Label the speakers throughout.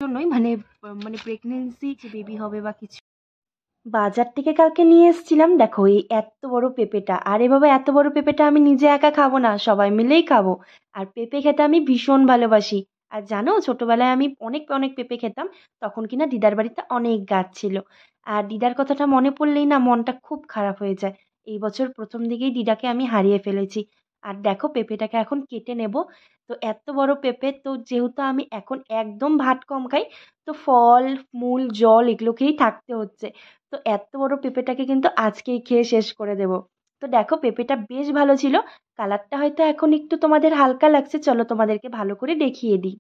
Speaker 1: জন্যই মানে মানে প্রেগনেন্সি যে বেবি হবে বা কিছু। বাজার থেকে কালকে নিয়ে এসেছিলাম, দেখো এই এত বড় পেঁপেটা। আর এভাবে এত বড় পেঁপেটা আমি নিজে একা খাবো না, সবাই মিলেই খাবো। আর পেঁপে খেতে আমি ভীষণ ভালোবাসি। আর জানো ছোটবেলায় আমি অনেক অনেক পেঁপে খেতাম। তখন কিনা দিদার বাড়িতে অনেক গাছ ছিল। আর দিদার কথাটা মনে পড়লেই না মনটা খুব খারাপ হয়ে যায়। এই বছর প্রথম দিকেই দিদাকে আমি হারিয়ে ফেলেছি। আর দেখো পেঁপেটাকে এখন কেটে নেব। তো এত বড় পেঁপে, তো যেহেতু আমি এখন একদম ভাত কম খাই, তো ফল মূল জল এগুলো খেয়েই থাকতে হচ্ছে। তো এত বড় পেঁপেটাকে কিন্তু আজকেই খেয়ে শেষ করে দেব। তো দেখো পেঁপেটা বেশ ভালো ছিল। কালারটা হয়তো এখন একটু তোমাদের হালকা লাগছে, চলো তোমাদেরকে ভালো করে দেখিয়ে দিই।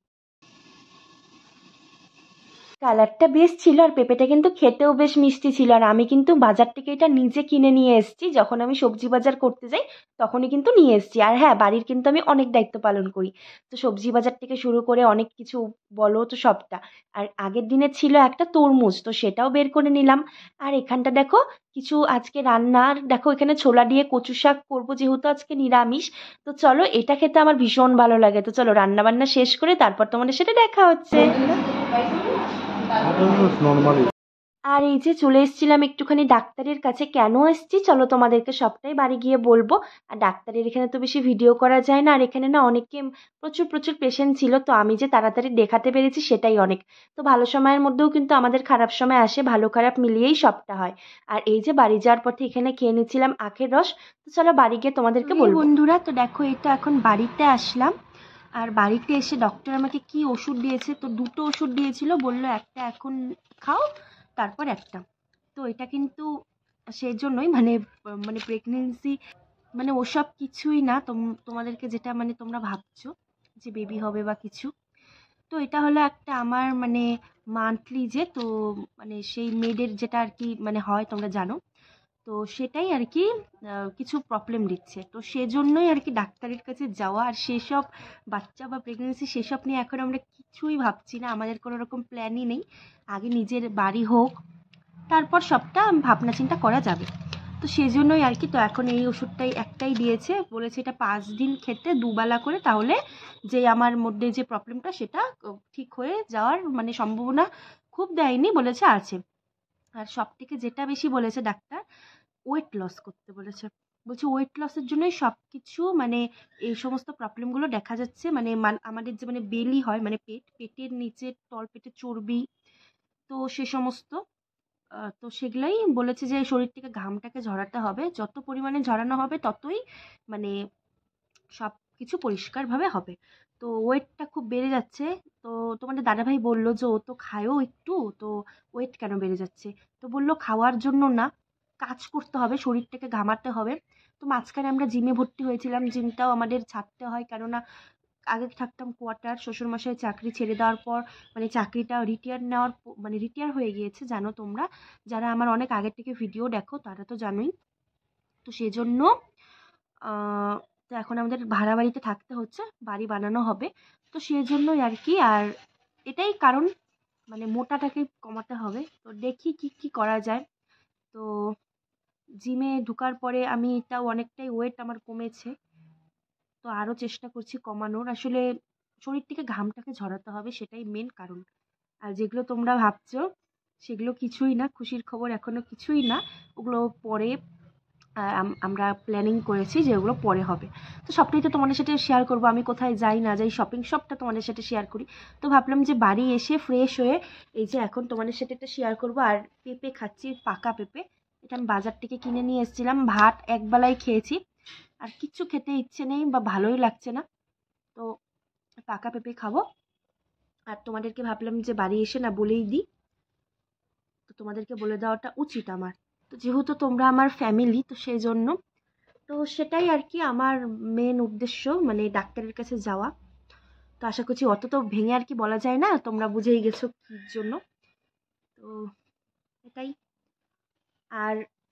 Speaker 1: কালারটা বেশ ছিল, আর পেঁপেটা কিন্তু খেতেও বেশ মিষ্টি ছিল। আর আমি কিন্তু বাজার থেকে এটা নিজে কিনে নিয়ে এসেছি, যখন আমি সবজি বাজার করতে যাই তখনই কিন্তু নিয়ে এসেছি। আর হ্যাঁ, বাড়ির কিন্তু আমি অনেক দায়িত্ব পালন করি। তো সবজি বাজার থেকে শুরু করে অনেক কিছু বলো তো সবটা। আর আগের দিনে ছিল একটা তরমুজ, তো সেটাও বের করে নিলাম। আর এখানটা দেখো কিছু আজকে রান্নার, দেখো এখানে ছোলা দিয়ে কচু শাক করবো, যেহেতু আজকে নিরামিষ। তো চলো, এটা খেতে আমার ভীষণ ভালো লাগে। তো চলো রান্না বান্না শেষ করে তারপর তোমাদের সাথে দেখা হচ্ছে।
Speaker 2: নর্মালি।
Speaker 1: আর এই যে চলে এসেছিলাম একটুখানি ডাক্তারের কাছে। কেন এসেছি চলো তোমাদেরকে সবটাই বাড়ি গিয়ে বলবো। আর ডাক্তারের এখানে তো বেশি ভিডিও করা যায় না, আর এখানে না অনেকে প্রচুর প্রচুর পেশেন্ট ছিল, তো আমি যে তাড়াতাড়ি দেখাতে পেরেছি সেটাই অনেক। তো ভালো সময়ের মধ্যেও কিন্তু আমাদের খারাপ সময় আসে, ভালো খারাপ মিলিয়েই সবটা হয়। আর এই যে বাড়ি যাওয়ার পথে এখানে খেয়ে নিচ্ছিলাম আখের রস। তো চলো বাড়ি গিয়ে তোমাদেরকে বলবো। বন্ধুরা, তো দেখো এই তো এখন বাড়িতে আসলাম। আর বাড়িতে এসে ডক্টর আমাকে কি ওষুধ দিয়েছে, তো দুটো ওষুধ দিয়েছিল, বললো একটা এখন খাও, তারপর একটা। তো এটা কিন্তু সেই জন্যই মানে মানে প্রেগনেন্সি মানে ওসব কিছুই না। তোমাদেরকে যেটা মানে তোমরা ভাবছো যে বেবি হবে বা কিছু, তো এটা হলো একটা আমার মানে মান্থলি যে, তো মানে সেই মেয়েদের যেটা আর কি মানে হয় তোমরা জানো। তো সেটাই আর কি কিছু প্রবলেম দিচ্ছে, তো সেজন্যই আর কি ডাক্তারের কাছে যাওয়া। আর সেসব বাচ্চা বা প্রেগনেন্সি সেসব নিয়ে এখন আমরা কিছুই ভাবছি না, আমাদের কোনো রকম প্ল্যানই নেই। আগে নিজের বাড়ি হোক, তারপর সবটা ভাবনা চিন্তা করা যাবে। তো সেজন্যই আর কি, তো এখন এই ওষুধটাই একটাই দিয়েছে, বলেছে এটা 5 দিন খেতে দুবেলা করে, তাহলে যে আমার মধ্যে যে প্রবলেমটা সেটা ঠিক হয়ে যাওয়ার মানে সম্ভাবনা খুব দেয়নি বলেছে আছে। আর সব থেকে যেটা বেশি বলেছে ডাক্তার, ওয়েট লস করতে বলেছে। বলছে ওয়েট লসের জন্যই সব কিছু মানে এই সমস্ত প্রবলেমগুলো দেখা যাচ্ছে। মানে আমাদের যে মানে বেলি হয় মানে পেটের নিচে তল পেটে চর্বি, তো সে সমস্ত তো সেগুলাই বলেছে যে শরীর থেকে ঘামটাকে ঝরাতে হবে, যত পরিমাণে ঝরানো হবে ততই মানে সব কিছু পরিষ্কারভাবে হবে। তো ওয়েটটা খুব বেড়ে যাচ্ছে। তো তোমাদের দাদাভাই বললো যে ও তো খায়ও একটু, তো ওয়েট কেন বেড়ে যাচ্ছে। তো বললো খাওয়ার জন্য না, কাজ করতে হবে, শরীরটাকে ঘামাতে হবে। তো মাঝখানে আমরা জিমে ভর্তি হয়েছিলাম, জিমটাও আমাদের ছাড়তে হয়, কেননা আগে থাকতাম কোয়ার্টার, শ্বশুরমশাই চাকরি ছেড়ে দেওয়ার পর মানে চাকরিটা রিটায়ার নেওয়ার মানে রিটায়ার হয়ে গিয়েছে জানো তোমরা, যারা আমার অনেক আগের থেকে ভিডিও দেখো তারা তো জানোই। তো সেজন্য আহ, তো এখন আমাদের ভাড়া বাড়িতে থাকতে হচ্ছে, বাড়ি বানানো হবে। তো সেজন্যই আর কি। আর এটাই কারণ, মানে মোটাটাকে কমাতে হবে। তো দেখি কি কি করা যায়। তো জিমে ঢোকার পরে আমি এটাও অনেকটাই ওয়েট আমার কমেছে। তো আরও চেষ্টা করছি কমানোর। আসলে শরীর থেকে ঘামটাকে ঝরাতে হবে, সেটাই মেন কারণ। আর যেগুলো তোমরা ভাবছো সেগুলো কিছুই না, খুশির খবর এখনো কিছুই না। ওগুলো পরে আমরা প্ল্যানিং করেছি যে ওগুলো পরে হবে। তো সবটাই তো তোমাদের সাথে শেয়ার করবো, আমি কোথায় যাই না যাই শপিং সবটা তোমাদের সাথে শেয়ার করি। তো ভাবলাম যে বাড়ি এসে ফ্রেশ হয়ে এই যে এখন তোমাদের সাথে এটা শেয়ার করবো। আর পেঁপে খাচ্ছি, পাকা পেঁপে। এটা আমি বাজার থেকে কিনে নিয়ে এসেছিলাম, ভাত একবেলাই খেয়েছি, আর কিচ্ছু খেতে ইচ্ছে নেই বা ভালোই লাগছে না। তো পাকা পেঁপে খাবো। আর তোমাদেরকে ভাবলাম যে বাড়ি এসে না বলেই দিই, তো তোমাদেরকে বলে দেওয়াটা উচিত আমার। তো যেহেতু তোমরা আমার ফ্যামিলি, তো সেই জন্য তো সেটাই আর কি আমার মেন উদ্দেশ্য, মানে ডাক্তারের কাছে যাওয়া। তো আশা করছি অত তো ভেঙে আর কি বলা যায় না, তোমরা বুঝেই গেছো কির জন্য। তো এটাই। আর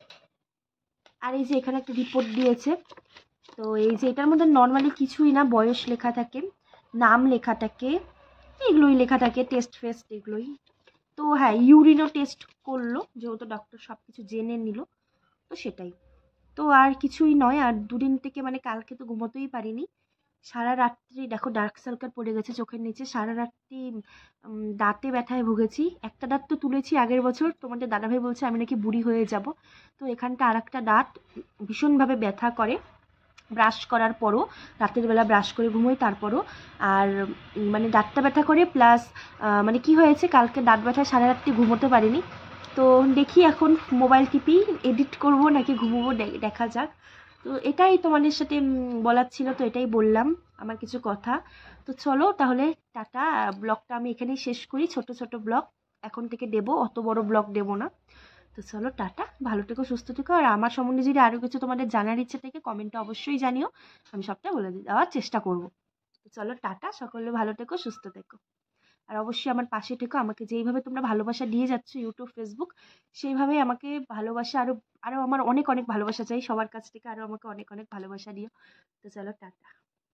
Speaker 1: আর এই যে এখানে একটা রিপোর্ট দিয়েছে। তো এই যে এটার মধ্যে নর্মালি কিছুই না, বয়স লেখা থাকে, নাম লেখা থাকে, এগুলোই লেখা থাকে, টেস্ট ফেস্ট এগুলোই। তো হ্যাঁ, ইউরিনও টেস্ট করলো, যেহেতু ডক্টর সব কিছু জেনে নিল। তো সেটাই। তো আর কিছুই নয়। আর দুদিন থেকে মানে কালকে তো ঘুমোতেই পারিনি, সারা রাত্রি দেখো ডার্ক সার্কেল পড়ে গেছে চোখের নিচে, সারা রাত্রি দাঁতে ব্যথায় ভুগেছি। একটা দাঁত তো তুলেছি আগের বছর, তোমাদের দাদাভাই বলছে আমি নাকি বুড়ি হয়ে যাব। তো এখানটা আর একটা দাঁত ভীষণভাবে ব্যথা করে, ব্রাশ করার পরও, রাতের বেলা ব্রাশ করে ঘুমোই তারপরও। আর মানে দাঁতটা ব্যথা করে প্লাস মানে কি হয়েছে, কালকে দাঁত ব্যথায় সারা রাত্রি ঘুমোতে পারিনি। তো দেখি এখন মোবাইল টিপি, এডিট করব নাকি ঘুমোবো, দেখা যাক। তো এটাই তোমাদের সাথে বলার ছিল, তো এটাই বললাম আমার কিছু কথা। তো চলো তাহলে টাটা, ব্লগটা আমি এখানেই শেষ করি, ছোট ছোট ব্লগ এখন থেকে দেবো, অত বড় ব্লগ দেবো না। তো চলো টাটা, ভালো থেকো সুস্থ থেকো, আর আমার সম্বন্ধে যদি আরও কিছু তোমাদের জানার ইচ্ছে থেকে কমেন্টে অবশ্যই জানিও, আমি সবটা বলে দেওয়ার চেষ্টা করব। তো চলো টাটা, সকলে ভালো থেকো সুস্থ থেকো, আর অবশ্যই আমার পাশে থেকো। আমাকে যেইভাবে তোমরা ভালোবাসা দিয়ে যাচ্ছ ইউটিউব ফেসবুক, সেইভাবেই আমাকে ভালোবাসা, আরও আরও আমার অনেক অনেক ভালোবাসা চাই সবার কাছ থেকে, আরও আমাকে অনেক অনেক ভালোবাসা দিও। তো চলো টাটা।